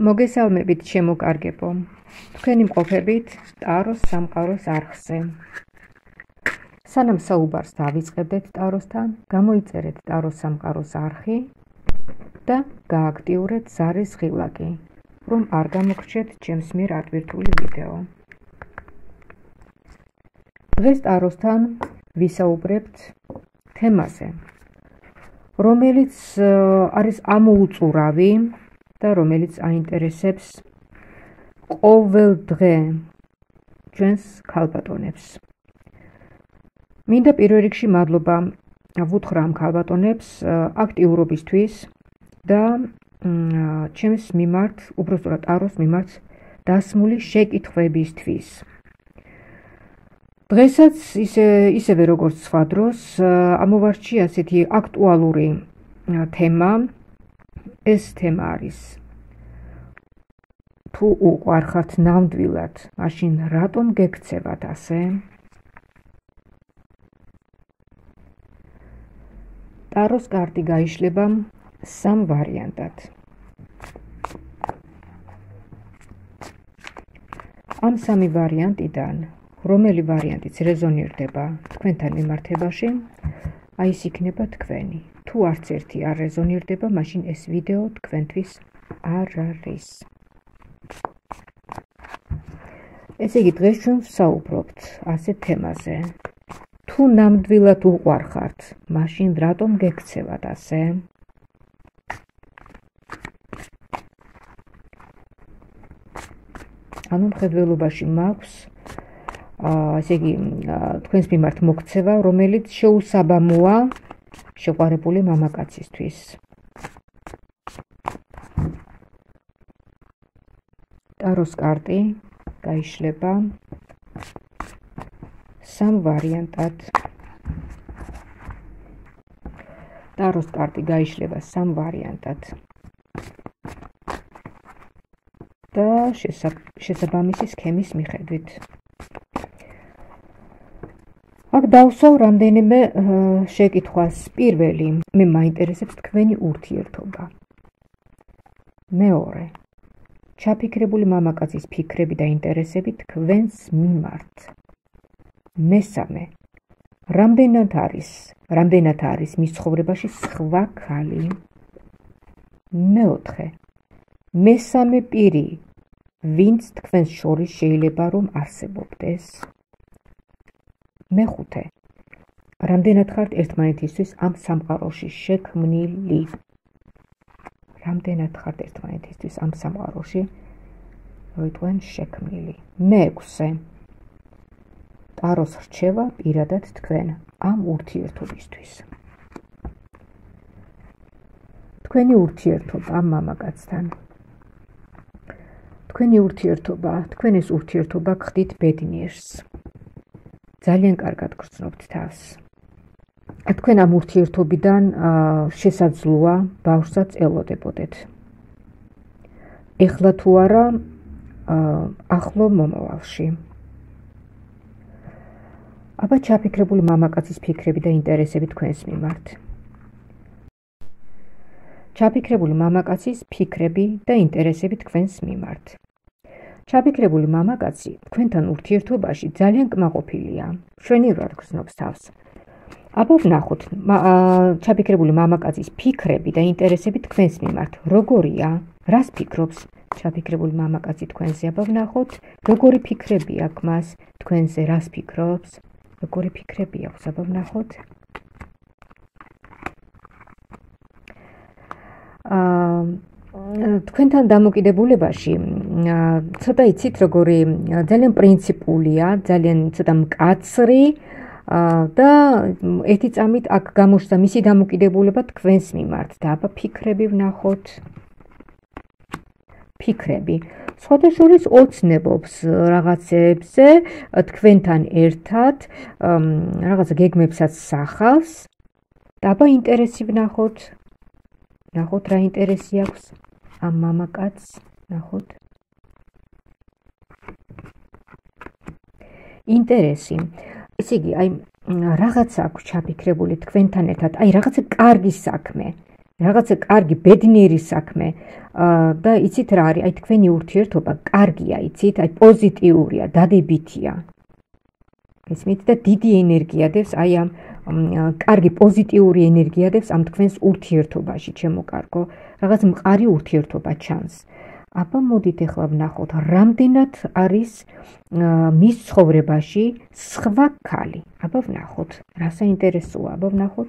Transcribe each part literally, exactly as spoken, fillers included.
მოგესალმებით შემოკარგებო. თქვენი მყოფებით ტაროს სამყაროს არხზე. სანამ საუბარს დავიწყებდეთ ტაროსთან, გამოიწერეთ ტაროს სამყაროს არხი და გააქტიურეთ ზარის ღილაკი, რომ არ გამოგრჩეთ ჩემს მიერ ატვირთული ვიდეო. დღეს ტაროსთან ვისაუბრებთ თემაზე, რომელიც არის ამოუწურავი და რომელიც აინტერესებს ყოველ დღე ჩვენს ქალბატონებს. მინდა პირველ რიგში მადლობა ვუთხრა ამ ქალბატონებს აქტიურობისთვის და ჩემს მიმართ, უბრალოდ ტაროს მიმართ დასმული შეკითხვებისთვის. დღესაც ისე ისევე როგორც სხვა დროს ამოვარჩი ასეთი აქტუალური თემა. ეს თემა არის თუ უყვარხართ ნამდვილად, მაშინ რატომ გექცევათ ასე? ტაროს კარტი გაიშლება სამ ვარიანტად. ამ სამი ვარიანტიდან რომელი ვარიანტიც რეზონირდება თქვენთან მიმართებაში, აი ეს იქნება თქვენი. თუ არც ერთი არ რეზონირდება, მაშინ ეს ვიდეო თქვენთვის არ არის. ესე იგი, დღეს ჩვენ ვსაუბრობთ ასეთ თემაზე. თუ ნამდვილად უყვარხართ, მაშინ რატომ გექცევათ ასე? ანუ მხედველობაში მაქვს ესე იგი, თქვენს მიმართ მოქცევა, რომელიც შეუსაბამოა შეყვარებული მამაკაცისთვის. ტაროს კარტი გაიშლება სამ ვარიანტად. ტაროს კარტი გაიშლება სამ ვარიანტად. და შესაბამისი სქემის მიხედვით. აქ დავსვავ რამდენიმე შეკითხვას. პირველი, მე მაინტერესებს თქვენი ურთიერთობა. მეორე, ჩაფიქრებული მამაკაცის ფიქრები და ინტერესები თქვენს მიმართ. მესამე, რამდენად არის, რამდენად არის მის ცხოვრებაში სხვა ქალი. მეოთხე, მესამე პირი, ვინც თქვენს შორის შეიძლება რომ არსებობდეს. მეხუთე, რამდენად ხართ ერთმანეთისთვის ამ სამყაროში შექმნილი. რამდენად ხართ ერთმანეთისთვის ამ სამყაროში როიტყვენ შექმნილი. მეექვსე, ტაროს რჩევა პირადად თქვენ ამ ურთიერთობისთვის. თქვენი ურთიერთობა ამ მამაკაცთან. თქვენი ურთიერთობა, თქვენ ეს ურთიერთობა გხდით ბედნიერს. ძალიან კარგად გრძნობთ თავს. თქვენ ამ ურთიერთობიდან შესაძლოა ბავშვსაც ელოდებოდეთ. ეხლა თუ არა, ახლო მომავალში. აბა ჩაფიქრებული მამაკაცის ფიქრები და ინტერესები თქვენს მიმართ. ჩაფიქრებული მამაკაცის ფიქრები და ინტერესები თქვენს მიმართ. ჩაფიქრებული მამაკაცი თქვენთან ურთიერთობაში ძალიან კმაყოფილია. მშვენივრად გრძნობს თავს. აბა ვნახოთ, ჩაფიქრებული მამაკაცის ფიქრები და ინტერესები თქვენს მიმართ. როგორია? რას ფიქრობს ჩაფიქრებული მამაკაცი თქვენზე? აბა ვნახოთ, როგორი ფიქრები აქვს მას თქვენზე, რას ფიქრობს? როგორი ფიქრები აქვს? აბა ვნახოთ. თქვენთან დამოკიდებულებაში ცოტა იცით როგორი ძალიან პრინციპულია, ძალიან ცოტა მკაცრი და ერთი წამით აქ გამოჩნდა მისი დამოკიდებულება თქვენს მიმართ და აბა ფიქრები ვნახოთ. ფიქრები. სხვათა შორის ოცნებობს რაღაცებზე თქვენთან ერთად, რაღაცა გეგმებსაც სახავს და აბა ინტერესი ვნახოთ. ნახოთ რა ინტერესი აქვს ამ მამაკაცს, ნახოთ. ინტერესი. ესე იგი, აი რაღაცა აქვს ჩაფიქრებული თქვენთან ერთად, აი რაღაცა კარგი საქმე, რაღაცა კარგი ბედნიერი საქმე და იცით რა არის, აი თქვენი ურთიერთობა კარგია, იცით, აი პოზიტიურია, დადებითია. ესმით და დიდი ენერგია დევს, აი ამ კარგი პოზიტიური ენერგია დევს ამ თქვენს ურთიერთობაში, ჩემო კარგო, რაღაც მყარი ურთიერთობა ჩანს. აბა მოდით ახლა ვნახოთ, რამდენად არის მის ცხოვრებაში სხვა ქალი. აბა ვნახოთ, რა საინტერესოა, აბა ვნახოთ.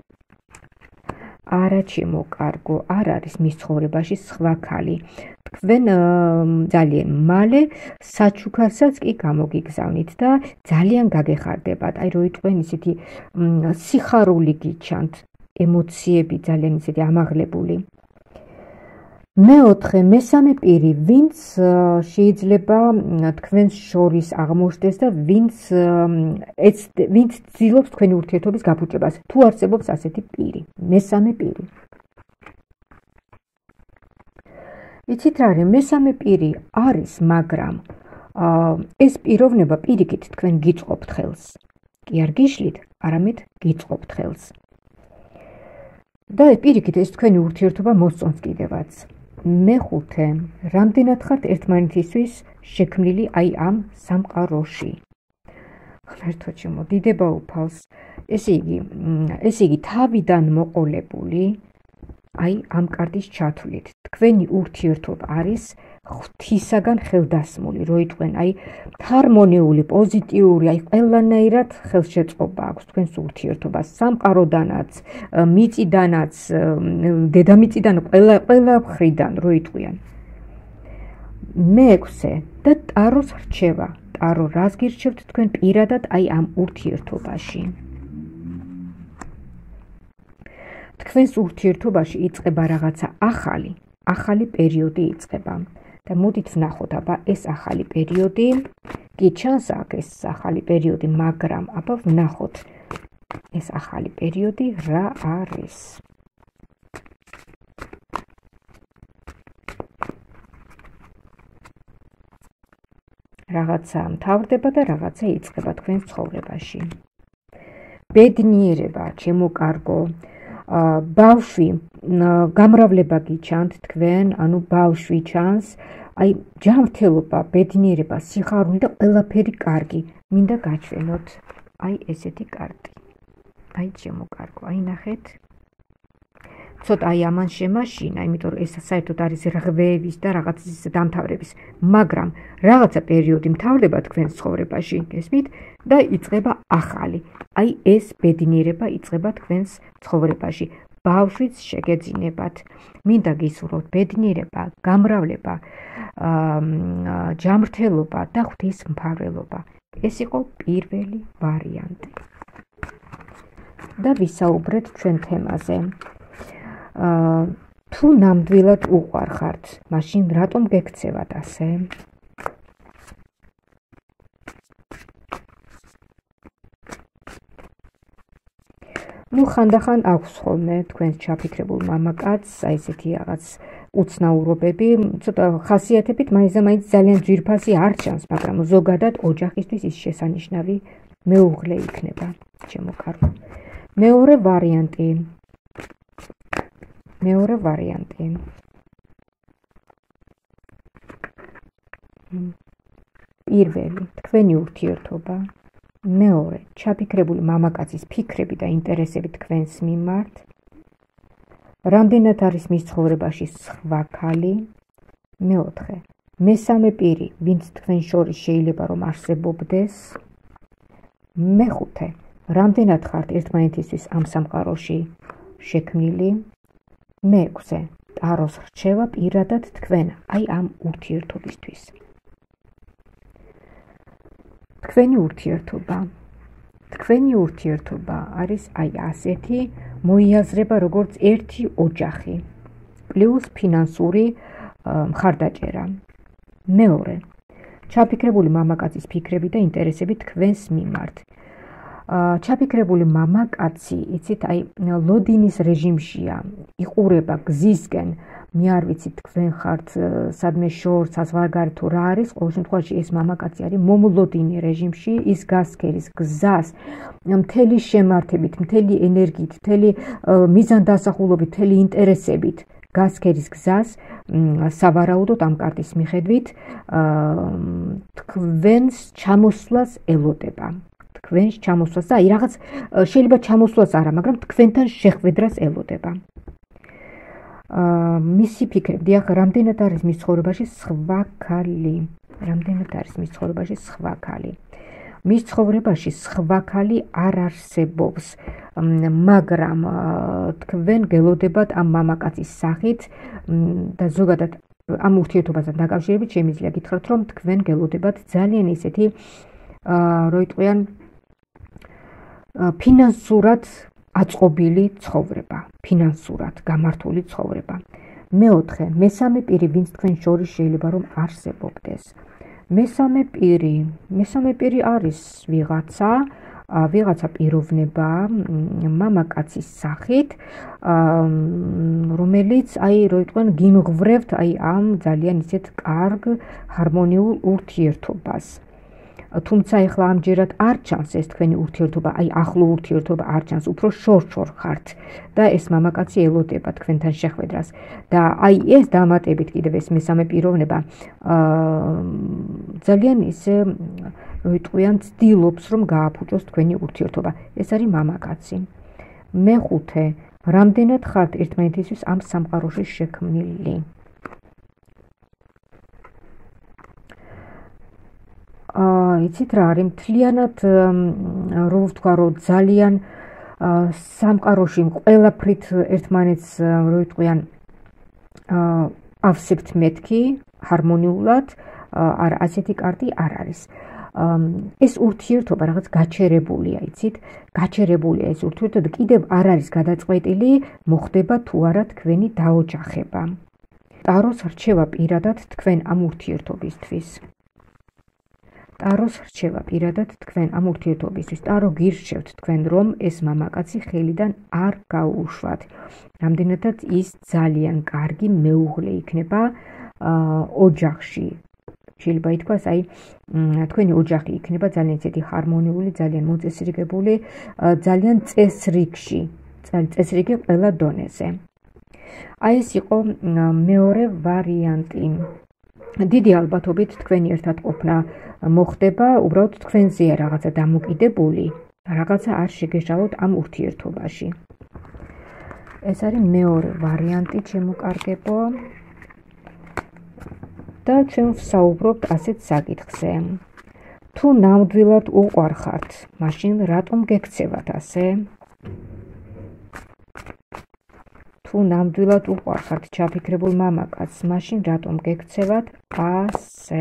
არა ჩემო კარგო, არ არის მის ცხოვრებაში სხვა ქალი. თქვენ ძალიან მალე საჩუქარსაც კი გამოგიგზავნით და ძალიან გაგეხარდებათ. აი რო იყვენ ისეთი სიხარული გიჩანთ, ემოციები ძალიან ისეთი ამაღლებული. მეოთხე, მესამე პირი, ვინც შეიძლება თქვენს შორის აღმოჩნდეს და ვინც ვინც ცდილობს თქვენი ურთიერთობის გაფუჭებას, თუ არსებობს ასეთი პირი, მესამე პირი. იცით რა არის, მესამე პირი არის, მაგრამ ეს პიროვნება პირიქით თქვენ გიწყობთ ხელს. კი არ გიშლით, არამედ გიწყობთ ხელს. და პირიქით ეს თქვენი ურთიერთობა მოსწონს კიდევაც. მეხუთე, რამდენად ხართ ერთმანეთისთვის შექმნილი აი ამ სამყაროში. ღმერთო ჩემო, დიდება უფალს. ესე იგი, ესე იგი თავიდან მოყოლებული აი ამ კარტის ჩათვლით. თქვენი ურთიერთობა არის ღვთისაგან ხელდასმული, რო იყვენ, აი ჰარმონიული, პოზიტიური, აი ყველანაირად ხელშეწყობა აქვს თქვენს ურთიერთობას, სამყაროდანაც, მიწიდანაც, დედამიწიდან, ყველა ყველა მხრიდან რო იყვიან. მეექვსე და ტაროს რჩევა. ტარო რას გირჩევთ თქვენ პირადად აი ამ ურთიერთობაში? თქვენს ურთიერთობაში იწყება რაღაცა ახალი, ახალი პერიოდი იწყება. და მოდით ვნახოთ, აბა ეს ახალი პერიოდი, კი ჩანს აქ ეს ახალი პერიოდი, მაგრამ აბა ვნახოთ ეს ახალი პერიოდი რა არის. რაღაცა მთავრდება და რაღაცა იწყება თქვენს ცხოვრებაში. ბედნიერება, ჩემო კარგო, ბავშვი, გამრავლება გიჩანთ თქვენ, ანუ ბავშვი ჩანს, აი ჯანმრთელობა, ბედნიერება, სიხარული და ყველაფერი კარგი. მინდა გაჩვენოთ აი ესეთი კარტი. აი ჩემო კარგო, აი ნახეთ. ცოტა აი ამან შემაშინა, იმიტომ რომ ეს საერთოდ არის რღვევის და რაღაც დამთავრების, მაგრამ რაღაცა პერიოდი მთავრდება თქვენს ცხოვრებაში, გესმით? და იწყება ახალი. აი ეს ბედნიერება იწყება თქვენს ცხოვრებაში. ბავშვიც შეგეძინებათ. მინდა გისურვოთ ბედნიერება, გამრავლება, ჯანმრთელობა და ღვთისმფარველობა. ეს იყო პირველი ვარიანტი. და ვისაუბრეთ ჩვენ თემაზე. თუ ნამდვილად უყვარხართ, მაშინ რატომ გექცევათ ასე? ნუ ხანდახან აქვს ხოლმე თქვენს ჩაფიქრებულ მამაკაცს, აი ესეთი რაღაც უცნაურობები, ცოტა ხასიათებით მაინც ძალიან ძვირფასი არ ჩანს, მაგრამ ზოგადად ოჯახისთვის ის შესანიშნავი მეუღლე იქნება, ჩემო კარგო. მეორე ვარიანტი. მეორე ვარიანტი. პირველი, თქვენი ურთიერთობა. მეორე, ჩაფიქრებული მამაკაცის ფიქრები და ინტერესები თქვენს მიმართ. რამდენად არის მის ცხოვრებაში სხვა ქალი. მეოთხე, მესამე პირი, ვინც თქვენ შორის შეიძლება რომ არსებობდეს. მეხუთე, რამდენად ხართ ერთმანეთისთვის ამ სამყაროში შექმნილი. მეექვსე, ტაროს რჩევა პირადად თქვენ აი ამ ურთიერთობისთვის. თქვენი ურთიერთობა. თქვენი ურთიერთობა არის აი ასეთი, მოიაზრება როგორც ერთი ოჯახი, პლუს ფინანსური მხარდაჭერა. მეორე, ჩაფიქრებული მამაკაცის ფიქრები და ინტერესები თქვენს მიმართ. ჩაფიქრებული მამაკაცი, იცით, აი ლოდინის რეჟიმშია, იყურება გზისკენ, მე არ ვიცი თქვენ ხართ სადმე შორს საზღვარგარეთ თუ რა არის, ყოველ შემთხვევაში ეს მამაკაცი არის მომლოდინე რეჟიმში, ის გასცქერის გზას მთელი შემართებით, მთელი ენერგიით, მთელი მიზანდასახულობით, მთელი ინტერესებით გასცქერის გზას სავარაუდოდ ამ კარტის მიხედვით თქვენს ჩამოსვლას ელოდება. თქვენს ჩამოსვლას და აი რაღაც შეიძლება ჩამოსვლას არა, მაგრამ თქვენთან შეხვედრას ელოდება. მისი ფიქრები, დიახ, რამდენად არის მის ცხოვრებაში სხვა ქალი, რამდენად არის მის ცხოვრებაში სხვა ქალი. მის ცხოვრებაში სხვა ქალი არ არსებობს, მაგრამ თქვენ გელოდებათ ამ მამაკაცის სახით და ზოგადად ამ ურთიერთობასთან დაკავშირებით შემიძლია გითხრათ, რომ თქვენ გელოდებათ ძალიან ისეთი რო იტყვიან ფინანსურად აწყობილი ცხოვრება, ფინანსურად გამართული ცხოვრება. მეოთხე, მესამე პირი, ვინც თქვენ შორის შეიძლება რომ არსებობდეს. მესამე პირი, მესამე პირი არის ვიღაცა, ვიღაცა პიროვნება მამაკაცის სახით, რომელიც აი რო იტყვიან გიმღვრევთ აი ამ ძალიან ისეთ კარგ ჰარმონიულ ურთიერთობას. თუმცა ეხლა ამჯერად არ ჩანს ეს თქვენი ურთიერთობა, აი ახლო ურთიერთობა არ ჩანს, უფრო შორ-შორ ხართ და ეს მამაკაცი ელოდება თქვენთან შეხვედრას. და აი ეს დამატებით კიდევ ეს მესამე პიროვნება ძალიან ისე რო იტყვიან ცდილობს რომ გააფუჭოს თქვენი ურთიერთობა. ეს არის მამაკაცი. მეხუთე, რამდენად ხართ ერთმანეთისთვის ამ სამყაროში შექმნილი. იცით რა არის, მთლიანად რო ვთქვა, რომ ძალიან სამყაროში ყველაფრით ერთმანეთს რო იტყვიან ავსებთ მეთქი, ჰარმონიულად, არა ასეთი კარტი არ არის. ეს ურთიერთობა რაღაც გაჩერებულია, იცით? გაჩერებულია ეს ურთიერთობა, კიდევ არ არის გადაწყვეტილი, მოხდება თუ არა თქვენი დაოჯახება. ტაროს რჩევა პირადად თქვენ ამ ურთიერთობისთვის. ტაროს რჩევა პირადად თქვენ ამ ურთიერთობისთვის. ტარო გირჩევთ თქვენ, რომ ეს მამაკაცი ხელიდან არ გაუშვათ. რამდენადაც ის ძალიან კარგი მეუღლე იქნება ოჯახში. შეიძლება ითქვას, აი თქვენი ოჯახი იქნება ძალიან ისეთი ჰარმონიული, ძალიან მოწესრიგებული, ძალიან წესრიგში, წესრიგი ყველა დონეზე. აი ეს იყო მეორე ვარიანტი. დიდი ალბათობით თქვენი ერთად ყოფნა მოხდება, უბრალოდ თქვენზეა რაღაცა დამოკიდებული, რაღაცა არ შეგეშალოთ ამ ურთიერთობაში. ეს არის მეორე ვარიანტი, ჩემო კარგებო. და ჩვენ ვსაუბრობთ ასეთ საკითხზე. თუ ნამდვილად უყვარხართ, მაშინ რატომ გექცევათ ასე? თუ ნამდვილად უყვარხართ ჩაფიქრებულ მამაკაცს, მაშინ რატომ გექცევათ ასე?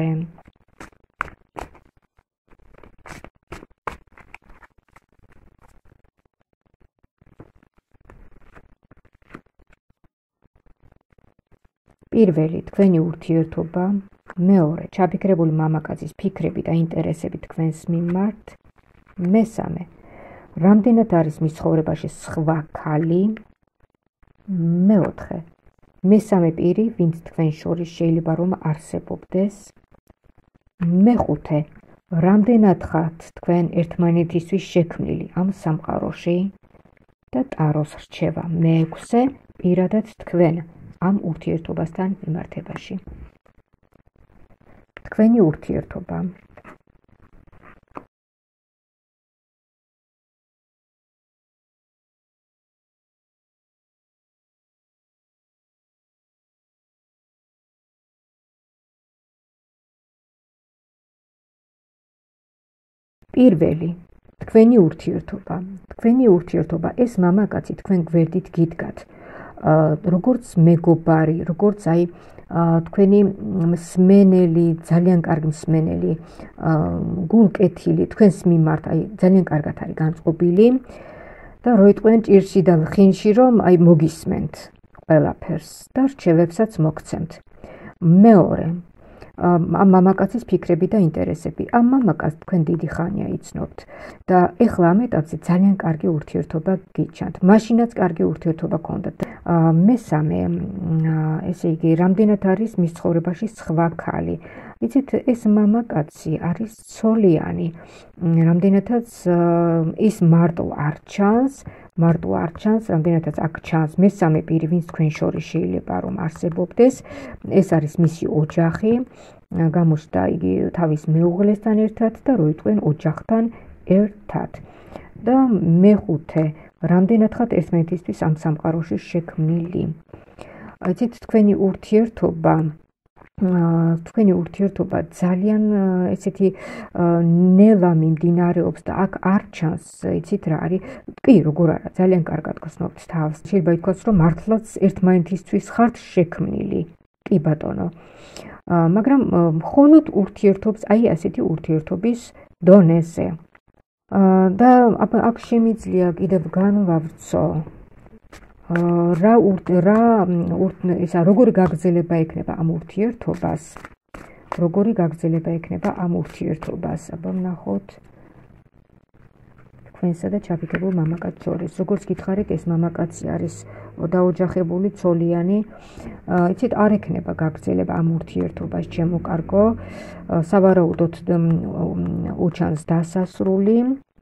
პირველი, თქვენი ურთიერთობა. მეორე, ჩაფიქრებული მამაკაცის ფიქრები და ინტერესები თქვენს მიმართ. მესამე, რამდენად არის მის ცხოვრებაში სხვა ქალი. მეოთხე, მესამე პირი, ვინც თქვენ შორის შეიძლება რომ არსებობდეს. მეხუთე, რამდენად ხართ თქვენ ერთმანეთისთვის შექმნილი ამ სამყაროში. და ტაროს რჩევა მეექვსე, პირადად თქვენ ამ ურთიერთობასთან მიმართებაში. თქვენი ურთიერთობა. პირველი, თქვენი ურთიერთობა. თქვენი ურთიერთობა, ეს მამაკაცი თქვენ გვერდით გიდგათ. როგორც მეგობარი, როგორც აი თქვენი მსმენელი, ძალიან კარგი მსმენელი, გულკეთილი, თქვენს მიმართ აი ძალიან კარგად არის განწყობილი და რო იტყვიან ჭირში და ხინში, რომ აი მოგისმენთ ყველაფერს და რჩევებსაც მოგცემთ. მეორე, ამ მამაკაცის ფიქრები და ინტერესები. ამ მამაკაცს თქვენ დიდი ხანია იცნობთ და ეხლა ამ ეტაპზე ძალიან კარგი ურთიერთობა გიჩანთ. მაშინაც კარგი ურთიერთობა გქონდათ. მესამე, ესე იგი, რამდენად არის მის ცხოვრებაში სხვა ქალი. იცით, ეს მამაკაცი არის ცოლიანი, რამდენადაც ის მარტო არ ჩანს, მარტო არ ჩანს, რამდენადაც აქ ჩანს მესამე პირი, ვინც თქვენ შორის შეიძლება რომ არსებობდეს, ეს არის მისი ოჯახი, გამოჩნდა იგი თავის მეუღლესთან ერთად და როიტყვენ ოჯახთან ერთად. და მეხუთე, რამდენადღაც ერთმანეთისთვის ამ სამყაროში შექმნილი. იცით, თქვენი ურთიერთობა თქვენი ურთიერთობა ძალიან ესეთი ნელა მიმდინარეობს და აქ არ ჩანს, იცით რა არის? კი, როგორ არა, ძალიან კარგად გრძნობთ თავს. შეიძლება ითქვას, რომ მართლაც ერთმანეთისთვის ხართ შექმნილი. კი ბატონო. მაგრამ მხოლოდ ურთიერთობს, აი ასეთი ურთიერთობის დონეზე. და აქ შემიძლია კიდევ განვავრცო რა რა ისა როგორი გაგრძელება ექნება ამ ურთიერთობას, როგორი გაგრძელება ექნება ამ ურთიერთობას. აბა ვნახოთ თქვენსა და ჩაფიქრებულ მამაკაცს შორის. როგორც გითხარით, ეს მამაკაცი არის დაოჯახებული, ცოლიანი. იცით, არ ექნება გაგრძელება ამ ურთიერთობას, ჩემო კარგო. სავარაუდოდ უჩანს დასასრული.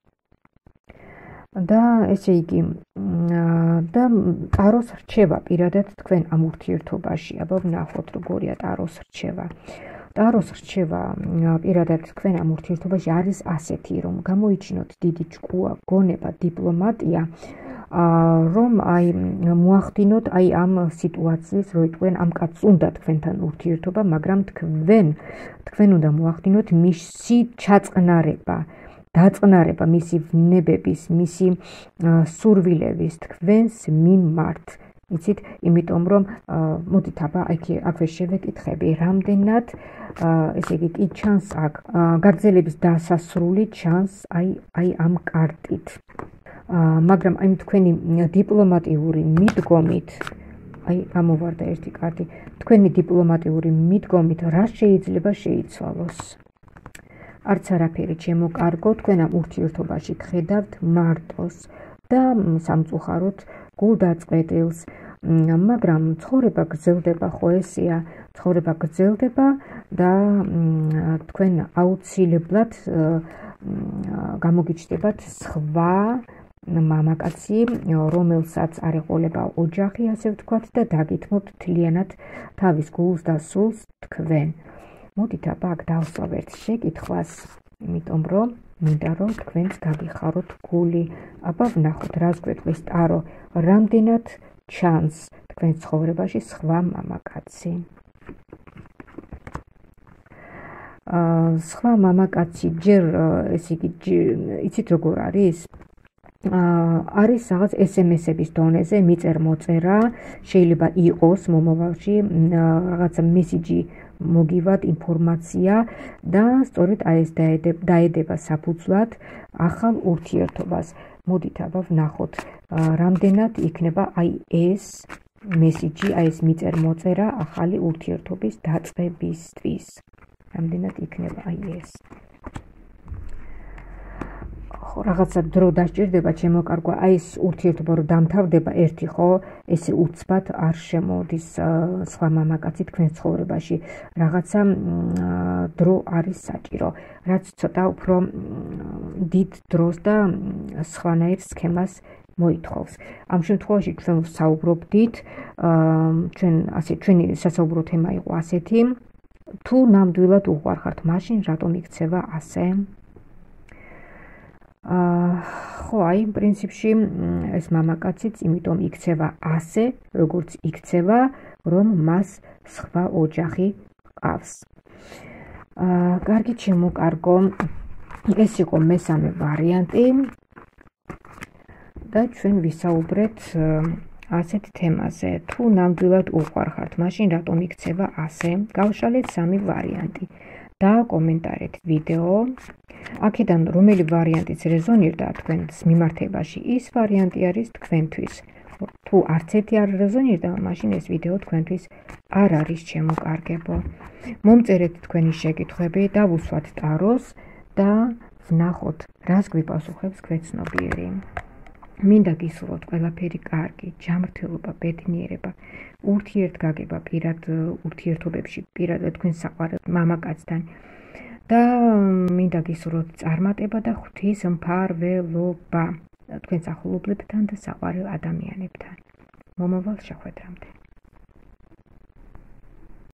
და ესე იგი და ტაროს რჩევა პირადად თქვენ ამ ურთიერთობაში. აბა ვნახოთ როგორია ტაროს რჩევა. ტაროს რჩევა პირადად თქვენ ამ ურთიერთობაში არის ასეთი, რომ გამოიჩინოთ დიდი ჭკუა, გონება, დიპლომატია, რომ აი მოახდინოთ აი ამ სიტუაციის, როიტყვენ ამ კაცს უნდა თქვენთან ურთიერთობა, მაგრამ თქვენ თქვენ უნდა მოახდინოთ მისი ჩაწყნარება. დაწყნარება მისი ვნებების, მისი სურვილების თქვენს მიმართ. იცით, იმიტომ რომ მოდით აბა აქვე შევეკითხები, რამდენად ესე იგი კი ჩანს აქ გაგრძელების დასასრული ჩანს აი აი ამ კარტით. მაგრამ აი თქვენი დიპლომატიური მიდგომით, აი გამოვარდა ერთი კარტი, თქვენი დიპლომატიური მიდგომით რა შეიძლება შეიცვალოს? არც არაფერი, ჩემო კარგო, თქვენ ამ ურთიერთობაში გხედავთ მარტოს და სამწუხაროდ გულდაწყვეტილს, მაგრამ ცხოვრება გრძელდება, ხო ესეა, ცხოვრება გრძელდება და თქვენ აუცილებლად გამოგიჩნდებათ სხვა მამაკაცი, რომელსაც არ ეყოლება ოჯახი, ასე ვთქვათ, და დაგითმობთ თლიანად თავის გულს და სულს თქვენ. მოდით აბა აქ დავსვავ ერთ შეკითხვას, იმიტომ რომ მინდა რომ თქვენს გაგიხაროთ გული. აბა ვნახოთ, რას გვეტყვის ტარო, რამდენად ჩანს თქვენს ცხოვრებაში სხვა მამაკაცი. სხვა მამაკაცი ჯერ, ესე იგი, იცით როგორ არის? არის რაღაც ესემესების დონეზე მიწერ-მოწერა, შეიძლება იყოს მომავალში რაღაცა მესიჯი მოგივათ, ინფორმაცია და სწორედ აი ეს დაედება საფუძვლად ახალ ურთიერთობას. მოდით აბა ვნახოთ, რამდენად იქნება აი ეს მესიჯი, აი ეს მიწერ-მოწერა ახალი ურთიერთობის დაწყებისთვის. რამდენად იქნება აი ეს. ხო, რაღაცა დრო დასჭირდება, ჩემო კარგო, აი ეს ურთიერთობა რომ დამთავრდება ერთი, ხო, ესე უცბად არ შემოდის სხვა მამაკაცი თქვენ ცხოვრებაში. რაღაცა დრო არის საჭირო, რაც ცოტა უფრო დიდ დროს და სხვანაირ სქემას მოითხოვს. ამ შემთხვევაში ჩვენ ვსაუბრობდით, ჩვენ ასე ჩვენი სასაუბრო თემა იყო ასეთი, თუ ნამდვილად უყვარხართ, მაშინ რატომ იქცევა ასე? ხო, აი, პრინციპში ეს მამაკაციც იმიტომ იქცევა ასე, როგორც იქცევა, რომ მას სხვა ოჯახი ყავს. კარგი, ჩემო კარგო, ეს იყო მესამე ვარიანტი და ჩვენ ვისაუბრეთ ასეთ თემაზე, თუ ნამდვილად უყვარხართ, მაშინ რატომ იქცევა ასე? გავშალეთ სამი ვარიანტი. დააკომენტარეთ ვიდეო. აქედან რომელი ვარიანტიც რეზონირდა თქვენს მიმართებაში, ის ვარიანტი არის თქვენთვის. თუ არც ერთი არ რეზონირდა, მაშინ ეს ვიდეო თქვენთვის არ არის შემოკარგებო. მომწერეთ თქვენი შეკითხვები, დავუსვათ ტაროს და ვნახოთ, რას გვიპასუხებს ქვეცნობიერი. მინდა გისურვოთ ყველაფერი კარგი, ჯანმრთელობა, ბედნიერება, ურთიერთგაგება პირად ურთიერთობებში, პირადად თქვენ საყვარელ მამაკაცთან და მინდა გისურვოთ წარმატება და ღვთის მფარველობა თქვენ ახლობლებთან და საყვარელ ადამიანებთან. მომავალ შეხვედრამდე.